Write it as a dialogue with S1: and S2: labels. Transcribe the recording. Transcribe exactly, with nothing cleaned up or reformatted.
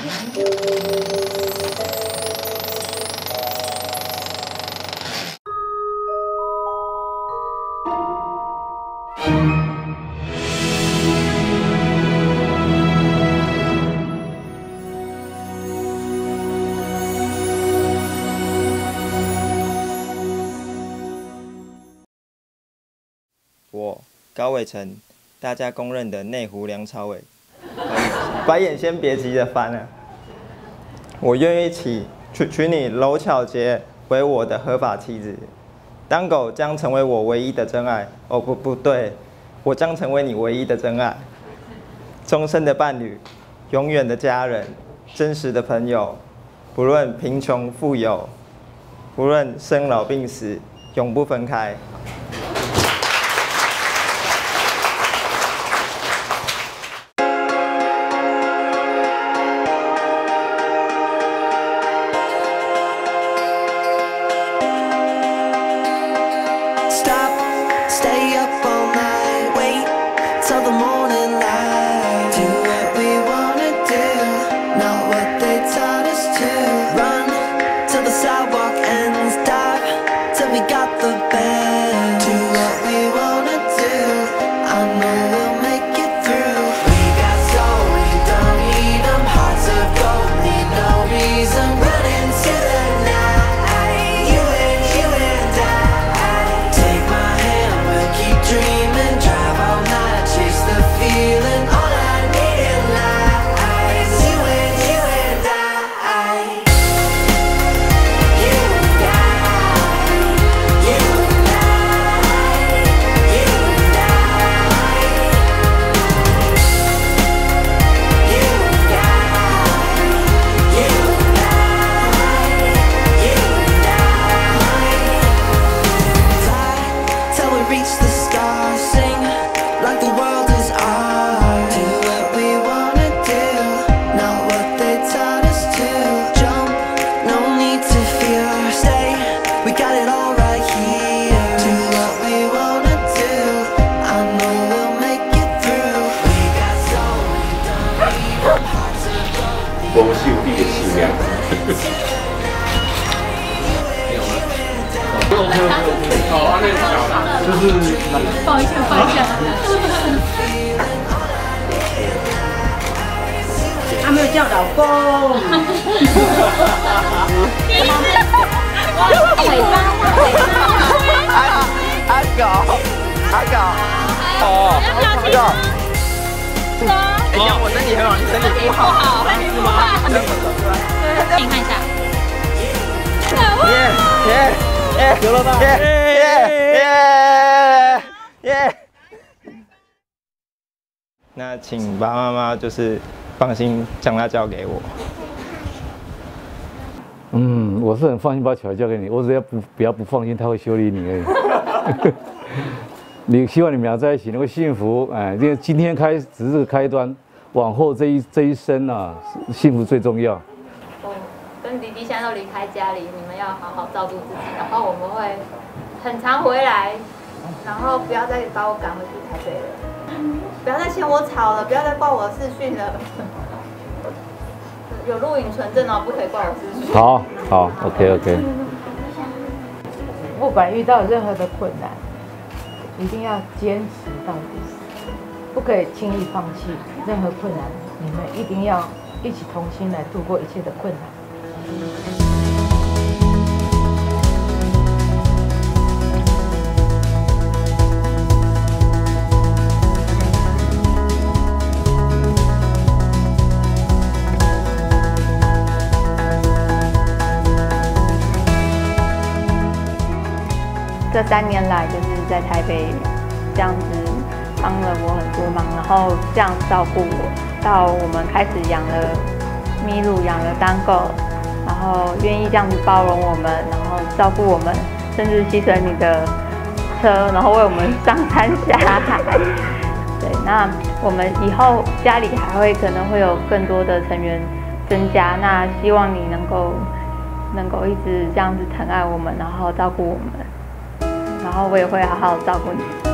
S1: 我高伟成，大家公认的内湖梁朝伟。白眼先别急着翻了，我愿意娶娶娶你娄巧洁为我的合法妻子。当狗将成为我唯一的真爱。哦不不对，我将成为你唯一的真爱，终身的伴侣，永远的家人，真实的朋友，不论贫穷富有，不论生老病死，永不分开。
S2: 光秀丽的新娘。好，安内小，就是
S3: 放一下，放一下。他没有叫老公。尾巴，尾巴。阿阿狗，阿狗，哦，阿狗。你讲我身体很好，你身体不好，是吗？
S4: 你看一下。
S1: 耶耶耶，有了吧？耶耶耶耶。那请爸爸妈妈就是放心将他交给我。
S5: 嗯，我是很放心把小孩交给你，我只要不不要不放心他会修理你而已。你希望你们俩在一起能够幸福，哎，因为今天开只是开端，往后这一这一生啊，幸福最重要。
S4: 我跟弟弟现在都离开家里，你们要好好照顾自己，然后我们会很常回来，然后不要再把我赶回去台北了，不要再嫌我吵了，不要再挂我视讯了。有录影存证哦，不可以挂我视讯。
S5: 好，好 ，OK OK。
S3: 不管遇到任何的困难，一定要坚持到底，不可以轻易放弃任何困难。你们一定要一起同心来度过一切的困难。
S4: 这三年来，就是在台北这样子帮了我很多忙，然后这样照顾我，到我们开始养了米露，养了当狗，然后愿意这样子包容我们，然后照顾我们，甚至牺牲你的车，然后为我们上山下海。对，那我们以后家里还会可能会有更多的成员增加，那希望你能够能够一直这样子疼爱我们，然后照顾我们。然后我也会好好照顾你。